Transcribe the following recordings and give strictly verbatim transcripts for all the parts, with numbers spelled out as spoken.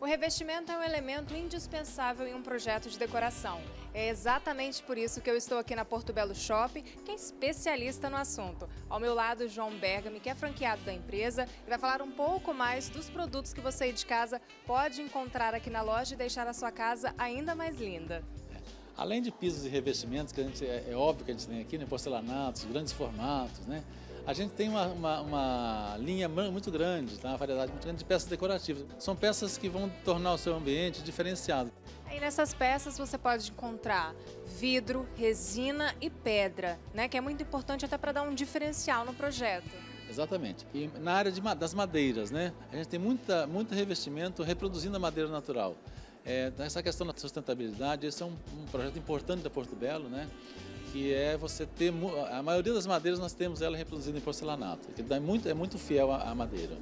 revestimento é um elemento indispensável em um projeto de decoração. É exatamente por isso que eu estou aqui na Porto Belo Shopping, que é especialista no assunto. Ao meu lado, João Bergami, que é franqueado da empresa, e vai falar um pouco mais dos produtos que você aí de casa pode encontrar aqui na loja e deixar a sua casa ainda mais linda. Além de pisos e revestimentos, que a gente, é, é óbvio que a gente tem aqui, né, porcelanatos, grandes formatos, né? A gente tem uma, uma, uma linha muito grande, tá? Uma variedade muito grande de peças decorativas. São peças que vão tornar o seu ambiente diferenciado. Aí nessas peças você pode encontrar vidro, resina e pedra, né? Que é muito importante até para dar um diferencial no projeto. Exatamente. E na área de, das madeiras, né? A gente tem muita, muito revestimento reproduzindo a madeira natural. É, essa questão da sustentabilidade, esse é um, um projeto importante da Porto Belo, né? Que é você ter, a maioria das madeiras nós temos ela reproduzida em porcelanato, que dá muito, é muito fiel à, à madeira.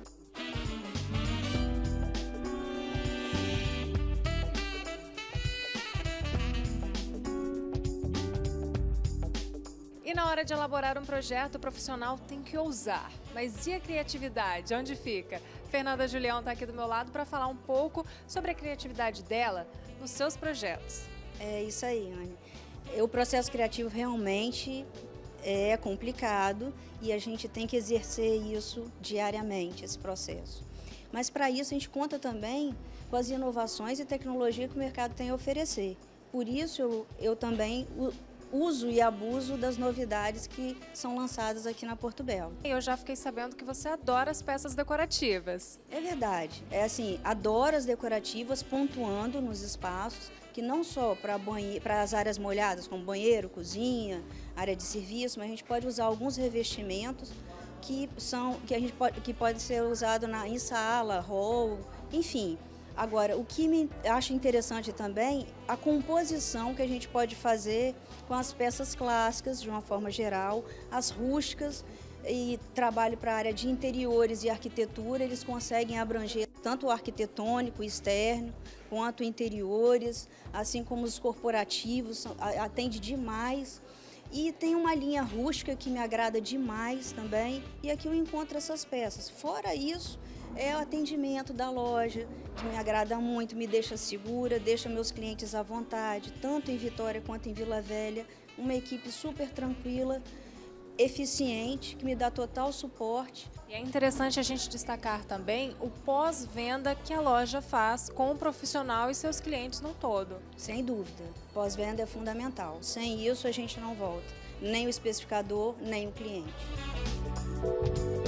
E na hora de elaborar um projeto, o profissional tem que ousar. Mas e a criatividade? Onde fica? Fernanda Julião está aqui do meu lado para falar um pouco sobre a criatividade dela nos seus projetos. É isso aí, Anne. O processo criativo realmente é complicado e a gente tem que exercer isso diariamente, esse processo. Mas para isso a gente conta também com as inovações e tecnologia que o mercado tem a oferecer. Por isso eu, eu também uso e abuso das novidades que são lançadas aqui na Porto Belo. Eu já fiquei sabendo que você adora as peças decorativas. É verdade. É assim, adoro as decorativas pontuando nos espaços, que não só para para as áreas molhadas, como banheiro, cozinha, área de serviço, mas a gente pode usar alguns revestimentos que são que a gente pode que pode ser usado na em sala, hall, enfim. Agora, o que me acho interessante também, a composição que a gente pode fazer com as peças clássicas, de uma forma geral, as rústicas, e trabalho para a área de interiores e arquitetura, eles conseguem abranger tanto o arquitetônico externo, quanto interiores, assim como os corporativos, atende demais. E tem uma linha rústica que me agrada demais também, e aqui eu encontro essas peças. Fora isso, é o atendimento da loja, que me agrada muito, me deixa segura, deixa meus clientes à vontade, tanto em Vitória quanto em Vila Velha. Uma equipe super tranquila, eficiente, que me dá total suporte. E é interessante a gente destacar também o pós-venda que a loja faz com o profissional e seus clientes no todo. Sem dúvida, pós-venda é fundamental. Sem isso a gente não volta, nem o especificador, nem o cliente.